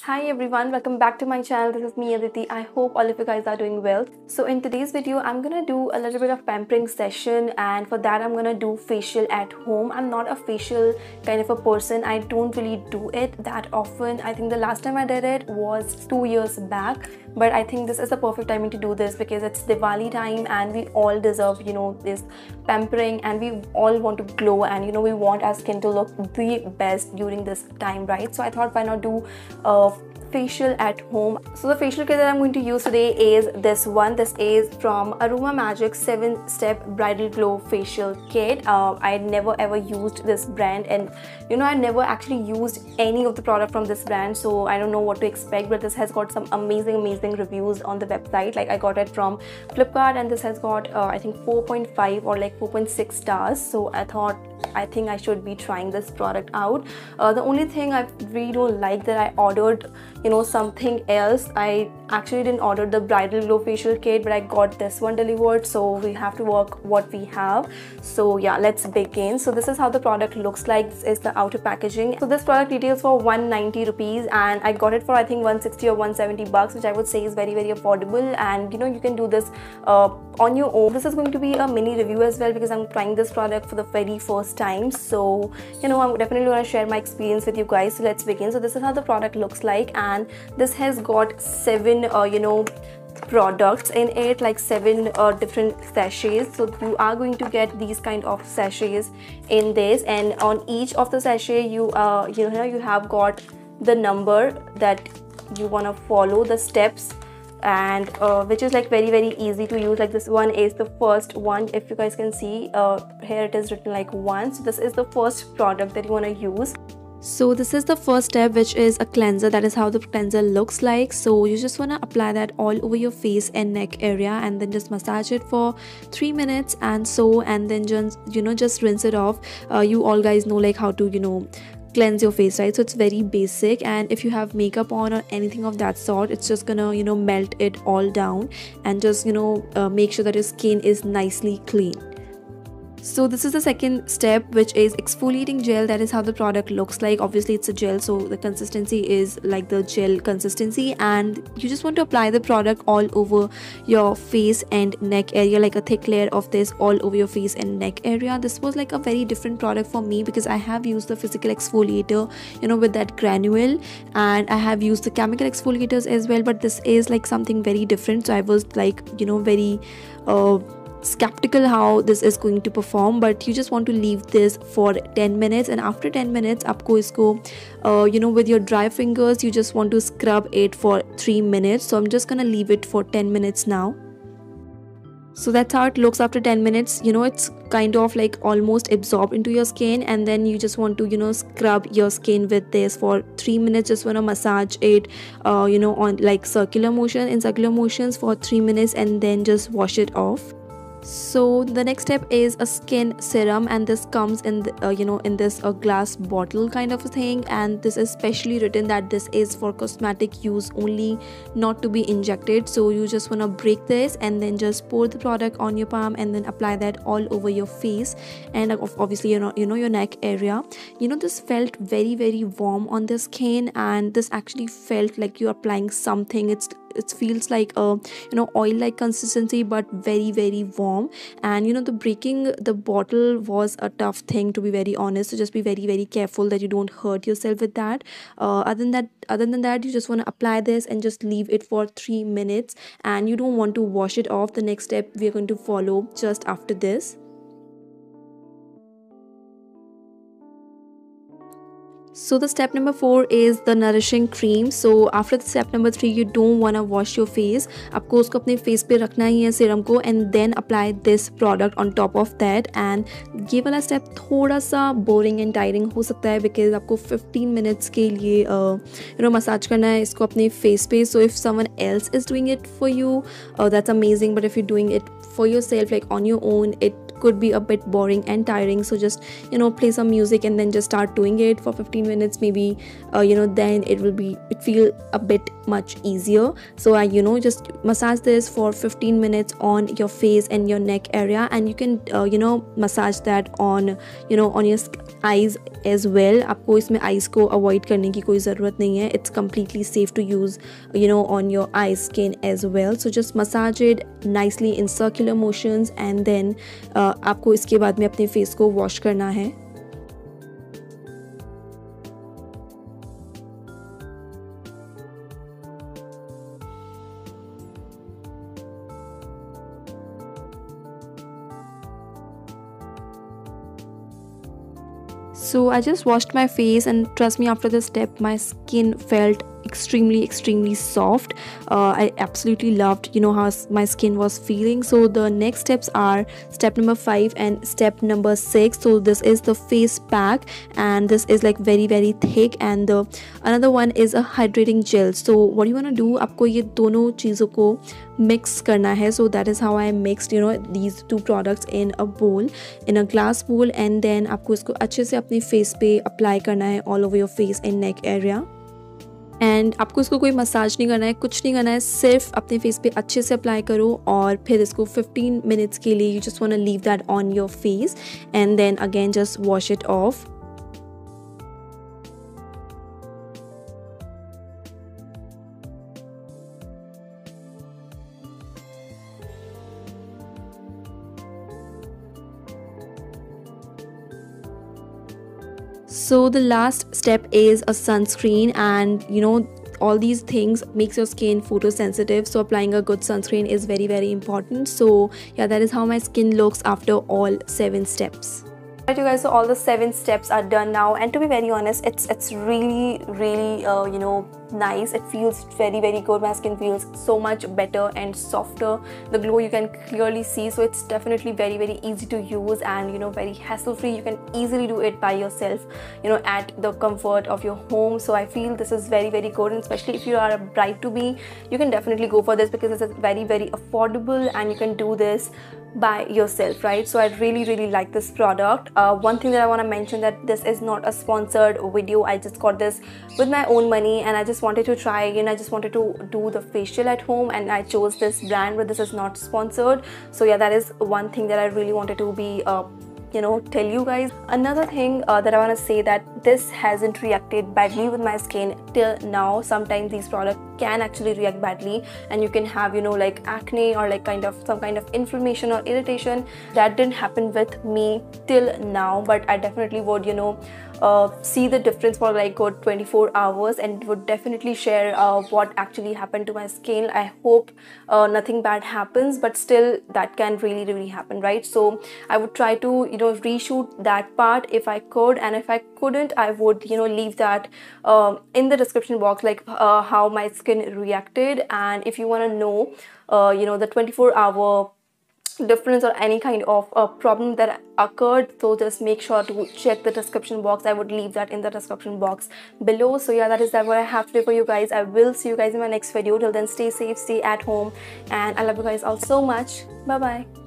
Hi everyone, welcome back to my channel. This is me Aditi. I hope all of you guys are doing well. So in today's video, I'm gonna do a little bit of pampering session, and for that I'm gonna do facial at home. I'm not a facial kind of a person. I don't really do it that often. I think the last time I did it was 2 years back, but I think this is the perfect timing to do this because it's Diwali time and we all deserve, this pampering, and we all want to glow, and we want our skin to look the best during this time, right? So I thought, why not do facial at home. So the facial kit that I'm going to use today is this one. This is from Aroma Magic 7-step bridal glow facial kit. I never ever used this brand, and I never actually used any of the product from this brand, so I don't know what to expect, but this has got some amazing reviews on the website. Like, I got it from Flipkart, and this has got I think 4.5 or like 4.6 stars. So I think I should be trying this product out. The only thing I really don't like that I ordered something else. I actually didn't order the bridal glow facial kit, but I got this one delivered, so we have to work what we have. So yeah, let's begin. So this is how the product looks like. This is the outer packaging. So this product retails for 190 rupees, and I got it for I think 160 or 170 bucks, which I would say is very affordable. And you can do this on your own. This is going to be a mini review as well because I'm trying this product for the very first time. So I'm definitely going to share my experience with you guys. So let's begin. So this is how the product looks like, and this has got 7 products in it, like 7 different sachets. So you are going to get these kind of sachets in this, and on each of the sachet you have got the number that you want to follow, the steps, and which is like very easy to use. Like, this one is the first one. If you guys can see, here it is written like 1. So this is the first product that you want to use. So this is the first step, which is a cleanser. That is how the cleanser looks like. So you just want to apply that all over your face and neck area, and then just massage it for 3 minutes, and then just rinse it off. You all guys know like how to cleanse your face, right? So it's very basic, and if you have makeup on or anything of that sort, it's just gonna melt it all down, and just make sure that your skin is nicely clean. So this is the second step, which is exfoliating gel. That is how the product looks like. Obviously it's a gel, so the consistency is like the gel consistency, and you just want to apply the product all over your face and neck area, like a thick layer of this all over your face and neck area. This was like a very different product for me because I have used the physical exfoliator with that granule, and I have used the chemical exfoliators as well, but this is like something very different. So I was like very skeptical how this is going to perform, but you just want to leave this for 10 minutes, and after 10 minutes आपको इसको with your dry fingers you just want to scrub it for 3 minutes. So I'm just gonna leave it for 10 minutes now. So that's how it looks after 10 minutes. It's kind of like almost absorbed into your skin, and then you just want to scrub your skin with this for 3 minutes. Just want to massage it on like circular motions for 3 minutes, and then just wash it off. So the next step is a skin serum, and this comes in the, in this glass bottle kind of a thing, and this is specially written that this is for cosmetic use only, not to be injected. So you just want to break this and then just pour the product on your palm, and then apply that all over your face and obviously your neck area. This felt very warm on the skin, and this actually felt like you're applying something. It feels like a oil like consistency, but very warm. And the breaking the bottle was a tough thing, to be very honest. So just be very careful that you don't hurt yourself with that. Other than that, you just want to apply this and just leave it for 3 minutes, and you don't want to wash it off. The next step we are going to follow just after this. So the step number 4 is the nourishing cream. So after the step number 3, you don't want to wash your face. आपको उसको अपने face पे रखना ही है serum को, and then apply this product on top of that. And ये वाला step थोड़ा सा boring and tiring हो सकता है because आपको 15 minutes के लिए massage करना है इसको अपने face पे. So if someone else is doing it for you, that's amazing. But if you're doing it for yourself, like on your own, it could be a bit boring and tiring. So just, you know, play some music and then just start doing it for 15 minutes maybe. Then it feel a bit much easier. So I, just massage this for 15 minutes on your face and your neck area, and you can massage that on on your eyes as well. आपको इसमें eyes को avoid करने की कोई ज़रूरत नहीं है. It's completely safe to use on your eye skin as well. So just massage it nicely in circular motions, and then आपको इसके बाद में अपने face को wash करना है. So I just washed my face, and trust me, after this step my skin felt extremely soft. I absolutely loved how my skin was feeling. So the next steps are step number 5 and step number 6. So this is the face pack, and this is like very thick, and the another one is a hydrating gel. So what you want to do, आपको ये दोनों चीज़ों को mix करना है. So that is how I mixed these two products in a bowl, in a glass bowl, and then आपको इसको अच्छे से अपने face पे apply करना है all over your face and neck area. And आपको इसको कोई मसाज नहीं करना है, कुछ नहीं करना है, सिर्फ अपने फेस पे अच्छे से अप्लाई करो और फिर इसको 15 मिनट्स के लिए you just want to leave that on your face, and then again just wash it off. So the last step is a sunscreen, and all these things makes your skin photosensitive, so applying a good sunscreen is very important. So yeah, that is how my skin looks after all 7 steps. Alright you guys, so all the 7 steps are done now, and to be very honest, it's really nice. It feels very good. My skin feels so much better and softer. The glow you can clearly see. So it's definitely very easy to use, and very hassle free. You can easily do it by yourself at the comfort of your home. So I feel this is very good, and especially if you are a bride to be, you can definitely go for this because it's very affordable, and you can do this by yourself, right? So I really like this product. One thing that I want to mention, that this is not a sponsored video. I just got this with my own money, and I just wanted to try. I just wanted to do the facial at home, and I chose this brand, but this is not sponsored. So yeah, that is one thing that I really wanted to be tell you guys. Another thing that I want to say, that this hasn't reacted badly with my skin till now. Sometimes these products can actually react badly, and you can have like acne or like some kind of inflammation or irritation. That didn't happen with me till now, but I definitely would see the difference for like good 24 hours, and would definitely share what actually happened to my skin. I hope nothing bad happens, but still that can really happen, right? So I would try to reshoot that part if I could, and if I couldn't, I would leave that in the description box, like how my skin reacted. And if you want to know the 24-hour difference or any kind of problem that occurred, so just make sure to check the description box. I would leave that in the description box below. So yeah, that is what I have today for you guys. I will see you guys in my next video. Till then, stay safe, stay at home, and I love you guys all so much. Bye bye.